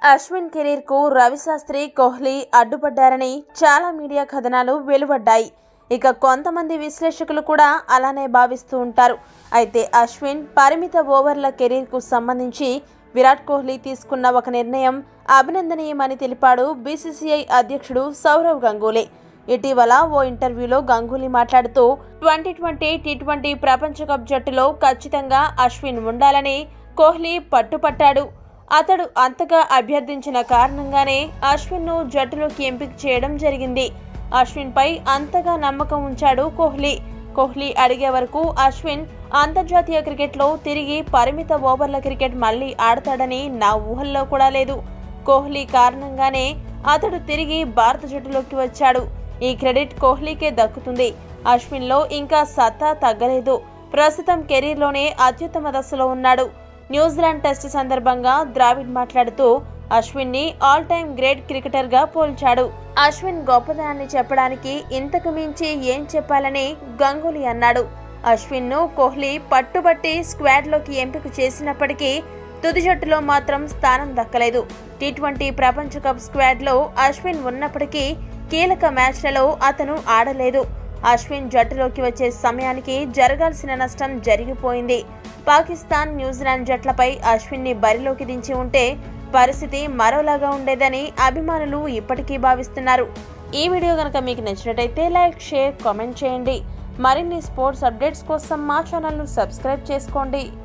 Ashwin career కు రవిశాస్త్రి, కోహ్లీ అడ్డుపడ్డారని చాలా media కథనాలు వెలువడ్డాయి. ఇక కొంతమంది విశ్లేషకులు కూడా అలానే భావిస్తూ ఉంటారు. అయితే అశ్విన్ పరిమిత ఓవర్ల కెరీర్ కు సంబంధించి విరాట్ కోహ్లీ తీసుకున్న ఒక నిర్ణయం అభినందనీయమని తెలిపాడు బీసీసీఐ అధ్యక్షుడు సౌరవ్ గంగూలీ. ఇటీవల ఓ ఇంటర్వ్యూలో గంగూలీ మాట్లాడుతూ 2020 టీ20 ప్రపంచ కప్ జట్టులో ఖచ్చితంగా అశ్విన్ ఉండాలని కోహ్లీ పట్టుపట్టాడు. అతడు అంతగా అభ్యర్థించిన కారణంగానే అశ్విన్ను జట్టులోకి ఎంపిక చేయడం జరిగింది. అశ్విన్ పై అంతగా నమ్మకం ఉంచాడు కోహ్లీ. కోహ్లీ అడిగే వరకు అశ్విన్ అంతర్జాతీయ క్రికెట్లో తిరిగి పరిమిత ఓవర్ల క్రికెట్ మళ్లీ ఆడతాడని నా ఊహల్లో కూడా లేదు. కోహ్లీ కారణంగానే అతడు తిరిగి భారత జట్టులోకి వచ్చాడు. ఈ క్రెడిట్ కోహ్లీకే దక్కుతుంది. అశ్విన్లో ఇంకా సత్తా తగ్గలేదు. ప్రస్తుతం కెరీర్లోనే అత్యుత్తమ దశలో ఉన్నాడు. న్యూజిలాండ్ టెస్ట్ సందర్భంగా ద్రావిడ్ మాట్లాడుతూ అశ్విన్ ని ఆల్ టైమ్ గ్రేట్ క్రికెటర్ గా పోల్చాడు. అశ్విన్ గొప్పదనాన్ని చెప్పడానికి ఇంతకు మించి ఏం చెప్పాలని గంగూలీ అన్నాడు. అశ్విన్ ను కోహ్లీ పట్టుబట్టి స్క్వాడ్ లోకి ఎంపిక చేసినప్పటికీ తుది జట్టులో మాత్రం స్థానం దక్కలేదు. టీ20 ప్రపంచ కప్ స్క్వాడ్ లో అశ్విన్ ఉన్నప్పటికీ కీలక మ్యాచ్లలో అతను ఆడలేదు. అశ్విన్ జట్టులోకి వచ్చే సమయానికి జరగాల్సిన నష్టం జరిగిపోయింది. పాకిస్తాన్, న్యూజిలాండ్ జట్లపై అశ్విన్ ని బరిలోకి దించి ఉంటే పరిస్థితి మరోలాగా ఉండేదని అభిమానులు ఇప్పటికీ భావిస్తున్నారు. ఈ వీడియో గనక మీకు నచ్చినట్టయితే లైక్, షేర్, కామెంట్ చేయండి. మరిన్ని స్పోర్ట్స్ అప్డేట్స్ కోసం మా ఛానల్ ను సబ్స్క్రైబ్ చేసుకోండి.